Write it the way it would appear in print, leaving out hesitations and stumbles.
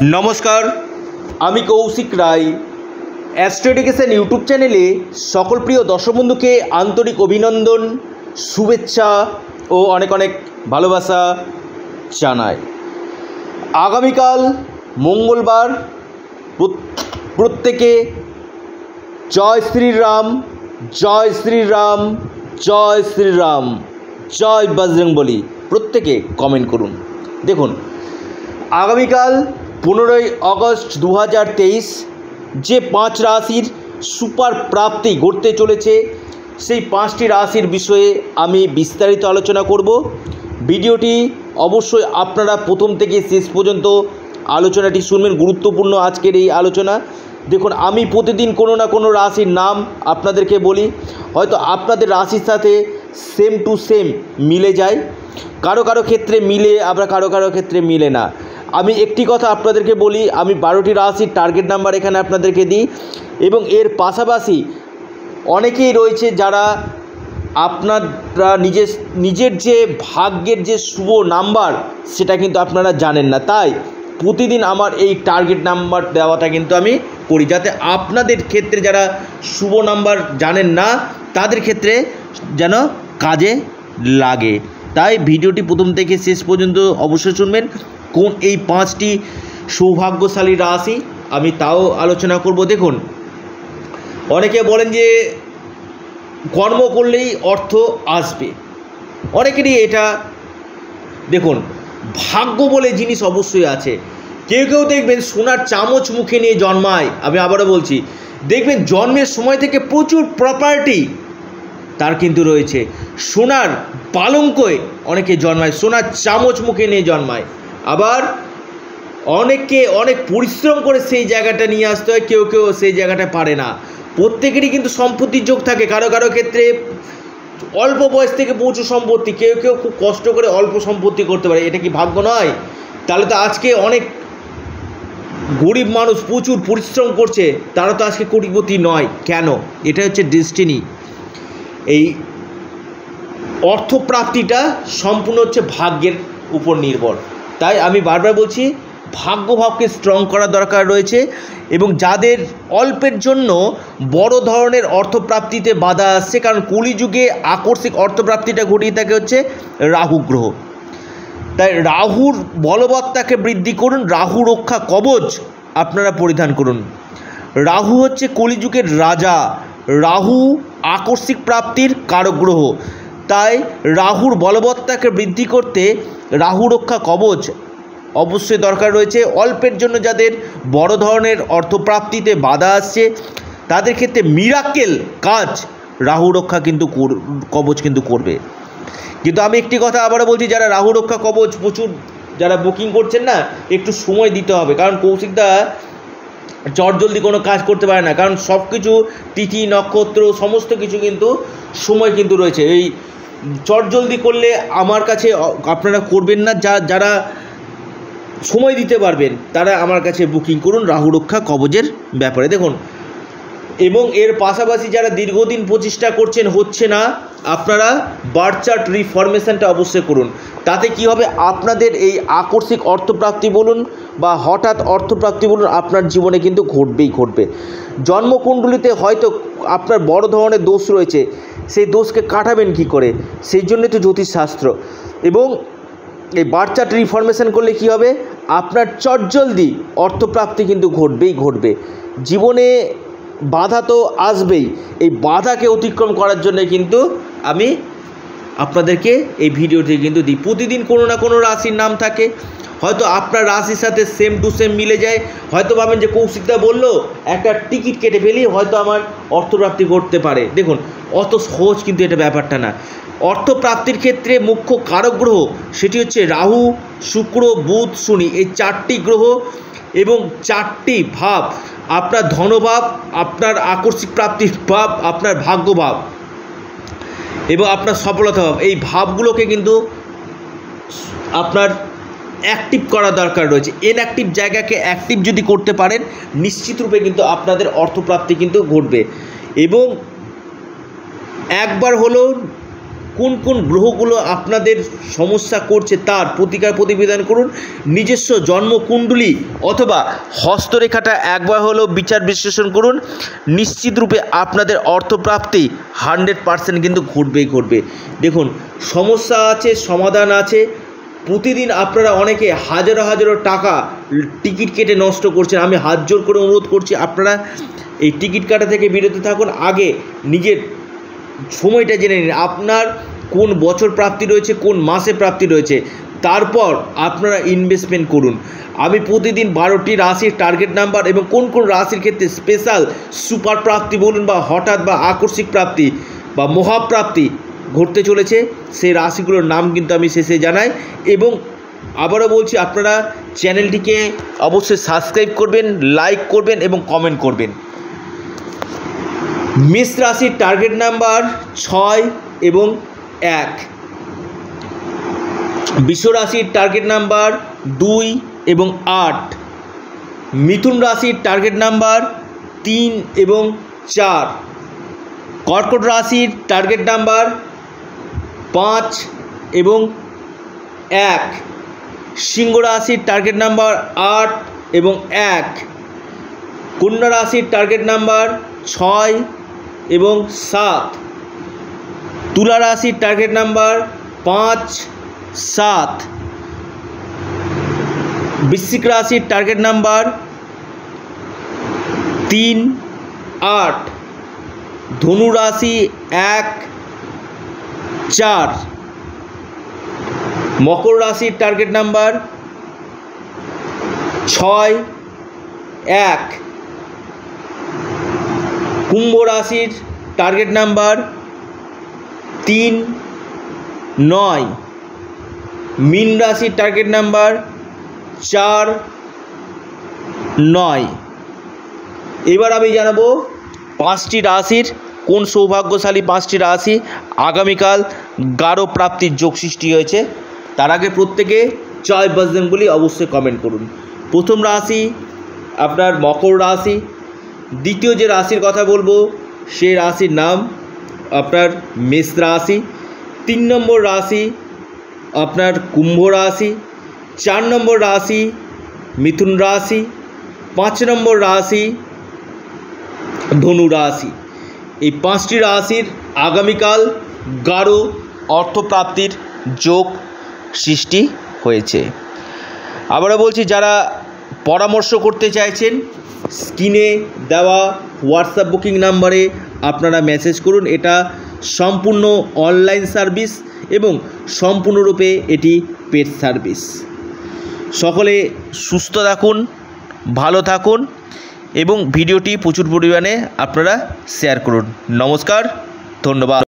নমস্কার, আমি কৌশিক রায়। অ্যাস্ট্রোডিকেশন ইউটিউব চ্যানেলে সকল প্রিয় দর্শক বন্ধুকে আন্তরিক অভিনন্দন, শুভেচ্ছা ও অনেক অনেক ভালোবাসা জানাই। আগামীকাল মঙ্গলবার, প্রত্যেকে জয় শ্রীরাম, জয় শ্রীরাম, জয় শ্রীরাম, জয় বজরংবলী প্রত্যেকে কমেন্ট করুন। দেখুন, আগামীকাল 15ই আগস্ট 2023 যে 5 রাশির সুপার প্রাপ্তি ঘটতে চলেছে, সেই 5টি রাশির বিষয়ে আমি বিস্তারিত আলোচনা করব। ভিডিওটি অবশ্যই আপনারা প্রথম থেকে শেষ পর্যন্ত আলোচনাটি শুনবেন, গুরুত্বপূর্ণ আজকের এই আলোচনা। দেখুন, আমি প্রতিদিন কোনো না কোনো রাশির নাম আপনাদেরকে বলি, হয়তো আপনাদের রাশির সাথে সেম টু সেম মিলে যায়, কারো কারো ক্ষেত্রে মিলে, আবার কারো কারো ক্ষেত্রে মিলে না। আমি একটি কথা আপনাদেরকে বলি, আমি 12টি রাশির টার্গেট নাম্বার এখানে আপনাদেরকে দিই, এবং এর পাশাপাশি অনেকেই রয়েছে যারা আপনারা নিজের যে ভাগ্যের যে শুভ নাম্বার সেটা কিন্তু আপনারা জানেন না, তাই প্রতিদিন আমার এই টার্গেট নাম্বার দেওয়াটা কিন্তু আমি করি, যাতে আপনাদের ক্ষেত্রে যারা শুভ নাম্বার জানেন না তাদের ক্ষেত্রে যেন কাজে লাগে। তাই ভিডিওটি প্রথম থেকে শেষ পর্যন্ত অবশ্যই শুনবেন। কোন এই 5টি সৌভাগ্যশালী রাশি আমি তাও আলোচনা করব। দেখুন, অনেকে বলেন যে কর্ম করলেই অর্থ আসবে, অনেকেরই এটা। দেখুন, ভাগ্য বলে জিনিস অবশ্যই আছে। কেউ কেউ দেখবেন সোনার চামচ মুখে নিয়ে জন্মায়। আমি আবারও বলছি, দেখবেন জন্মের সময় থেকে প্রচুর প্রপার্টি তার কিন্তু রয়েছে। সোনার পালঙ্কয় অনেকে জন্মায়, সোনার চামচ মুখে নিয়ে জন্মায়। আবার অনেককে অনেক পরিশ্রম করে সেই জায়গাটা নিয়ে আসতে হয়, কেউ কেউ সেই জায়গাটা পারে না। প্রত্যেকেরই কিন্তু সম্পত্তির যোগ থাকে, কারো কারো ক্ষেত্রে অল্প বয়স থেকে প্রচুর সম্পত্তি, কেউ কেউ খুব কষ্ট করে অল্প সম্পত্তি করতে পারে। এটা কি ভাগ্য নয়? তাহলে তো আজকে অনেক গরিব মানুষ প্রচুর পরিশ্রম করছে, তারা তো আজকে কোটিপতি নয়। কেন? এটা হচ্ছে ডেস্টিনি। এই অর্থপ্রাপ্তিটা সম্পূর্ণ হচ্ছে ভাগ্যের উপর নির্ভর। তাই আমি বারবার বলছি, ভাগ্যভাবকে স্ট্রং করা দরকার রয়েছে। এবং যাদের অল্পের জন্য বড় ধরনের অর্থপ্রাপ্তিতে বাধা আসছে, কারণ কলিযুগে আকস্মিক অর্থপ্রাপ্তিটা ঘটিয়ে থাকে হচ্ছে রাহু গ্রহ। তাই রাহুর বলবত্তাকে বৃদ্ধি করুন, রাহু রক্ষা কবচ আপনারা পরিধান করুন। রাহু হচ্ছে কলিযুগের রাজা, রাহু আকস্মিক প্রাপ্তির কারক গ্রহ। তাই রাহুর বলবত্তাকে বৃদ্ধি করতে রাহু রক্ষা কবচ অবশ্যই দরকার রয়েছে। অল্পের জন্য যাদের বড় ধরনের অর্থপ্রাপ্তিতে বাধা আসছে, তাদের ক্ষেত্রে মিরাকেল কাজ রাহু রক্ষা কিন্তু কবচ কিন্তু করবে। কিন্তু আমি একটি কথা আবারও বলছি, যারা রাহু রক্ষা কবচ প্রচুর যারা বুকিং করছেন না, একটু সময় দিতে হবে। কারণ কৌশিকদা চটজলদি কোনো কাজ করতে পারে না, কারণ সব কিছু তিথি নক্ষত্র সমস্ত কিছু কিন্তু সময় কিন্তু রয়েছে। এই চটজলদি করলে আমার কাছে আপনারা করবেন না। যারা সময় দিতে পারবেন তারা আমার কাছে বুকিং করুন রাহু রক্ষা কবচের ব্যাপারে। দেখুন, এবং এর পাশাপাশি যারা দীর্ঘদিন প্রচেষ্টা করছেন হচ্ছে না, আপনারা বার্থ চার্ট রিফরমেশনটা অবশ্যই করুন। তাতে কি হবে, আপনাদের এই আকস্মিক অর্থপ্রাপ্তি বলুন বা হঠাৎ অর্থপ্রাপ্তি বলুন, আপনার জীবনে কিন্তু ঘটবেই ঘটবে। জন্মকুণ্ডলিতে হয়তো আপনার বড় ধরনের দোষ রয়েছে, সেই দোষকে কাটাবেন কি করে, সেই জন্যই তো জ্যোতিষশাস্ত্র। এবং এই বার্থ চার্ট রিফরমেশন করলে কি হবে, আপনার চটজলদি অর্থপ্রাপ্তি কিন্তু ঘটবেই ঘটবে। জীবনে বাধা তো আসবেই, এই বাধাকে অতিক্রম করার জন্য কিন্তু আমি আপনাদেরকে এই ভিডিওটি কিন্তু দিই। প্রতিদিন কোনো না কোনো রাশির নাম থাকে, হয়তো আপনার রাশির সাথে সেম টু সেম মিলে যায়। হয়তো ভাবেন যে কৌশিকদা বললো একটা টিকিট কেটে ফেলি, হয়তো আমার অর্থপ্রাপ্তি ঘটতে পারে। দেখুন, অত সহজ কিন্তু এটা ব্যাপারটা না। অর্থপ্রাপ্তির ক্ষেত্রে মুখ্য কারক গ্রহ সেটি হচ্ছে রাহু, শুক্র, বুধ, শনি। এই 4টি গ্রহ এবং 4টি ভাব, আপনার ধনভাব, আপনার আকস্মিক প্রাপ্তির ভাব, আপনার ভাগ্যভাব এবং আপনার সফলতা ভাব, এই ভাবগুলোকে কিন্তু আপনার অ্যাক্টিভ করা দরকার রয়েছে। ইনঅ্যাক্টিভ জায়গাকে অ্যাক্টিভ যদি করতে পারেন, নিশ্চিত রূপে কিন্তু আপনাদের অর্থপ্রাপ্তি কিন্তু ঘটবে। এবং একবার হলেও কোন কোন গ্রহগুলো আপনাদের সমস্যা করছে তার প্রতিকার প্রতিবেদন করুন। নিজস্ব জন্মকুণ্ডলী অথবা হস্তরেখাটা একবার হলেও বিচার বিশ্লেষণ করুন। নিশ্চিত রূপে আপনাদের অর্থপ্রাপ্তি 100% কিন্তু ঘটবে। দেখুন, সমস্যা আছে, সমাধান আছে। প্রতিদিন আপনারা অনেকে হাজারো টাকা টিকিট কেটে নষ্ট করছেন। আমি হাত জোর করে অনুরোধ করছি, আপনারা এই টিকিট কাটা থেকে বিরত থাকুন। আগে নিজের সময়টা জেনে নিন, আপনার কোন বছর প্রাপ্তি রয়েছে, কোন মাসে প্রাপ্তি রয়েছে, তারপর আপনারা ইনভেস্টমেন্ট করুন। আমি প্রতিদিন 12টি রাশির টার্গেট নাম্বার এবং কোন কোন রাশির ক্ষেত্রে স্পেশাল সুপার প্রাপ্তি বলুন বা হঠাৎ বা আকস্মিক প্রাপ্তি বা মহাপ্রাপ্তি ঘটতে চলেছে, সেই রাশিগুলোর নাম কিন্তু আমি শেষে জানাই। এবং আবারও বলছি, আপনারা চ্যানেলটিকে অবশ্যই সাবস্ক্রাইব করবেন, লাইক করবেন এবং কমেন্ট করবেন। মেষ রাশির টার্গেট নাম্বার 6 এবং 1, বৃষ রাশির টার্গেট নাম্বার 2 এবং 8, মিথুন রাশির টার্গেট নাম্বার 3 এবং 4, কর্কট রাশির টার্গেট নাম্বার 5 এবং 1, সিংহ রাশির টার্গেট নাম্বার 8 এবং 1, কন্যা রাশির টার্গেট নাম্বার 6 এবং 7, তুলা রাশির টার্গেট নাম্বার 5, 7, বৃশ্চিক রাশির টার্গেট নাম্বার 3, 8, ধনু রাশি 1, 4, মকর রাশির টার্গেট নাম্বার 6, 1, কুম্ভ রাশির টার্গেট নাম্বার 3, 9, মীন রাশির টার্গেট নাম্বার 4, 9। এবার আমি জানাবো 5টি রাশির কোন সৌভাগ্যশালী 5টি রাশি আগামীকাল গাঢ় প্রাপ্তির যোগ সৃষ্টি হয়েছে। তার আগে প্রত্যেকে জয় বজরং বলি অবশ্যই কমেন্ট করুন। প্রথম রাশি আপনার মকর রাশি। দ্বিতীয় যে রাশির কথা বলবো সেই রাশির নাম আপনার মেষ রাশি। 3 নম্বর রাশি আপনার কুম্ভ রাশি। 4 নম্বর রাশি মিথুন রাশি। 5 নম্বর রাশি ধনু রাশি। এই 5টি রাশির আগামীকাল গাঢ় অর্থপ্রাপ্তির যোগ সৃষ্টি হয়েছে। আবারও বলছি, যারা পরামর্শ করতে চাইছেন স্ক্রিনে দেওয়া হোয়াটসঅ্যাপ বুকিং নাম্বারে আপনারা মেসেজ করুন। এটা সম্পূর্ণ অনলাইন সার্ভিস এবং সম্পূর্ণরূপে এটি পেড সার্ভিস। সকলে সুস্থ থাকুন, ভালো থাকুন এবং ভিডিওটি প্রচুর পরিমাণে আপনারা শেয়ার করুন। নমস্কার, ধন্যবাদ।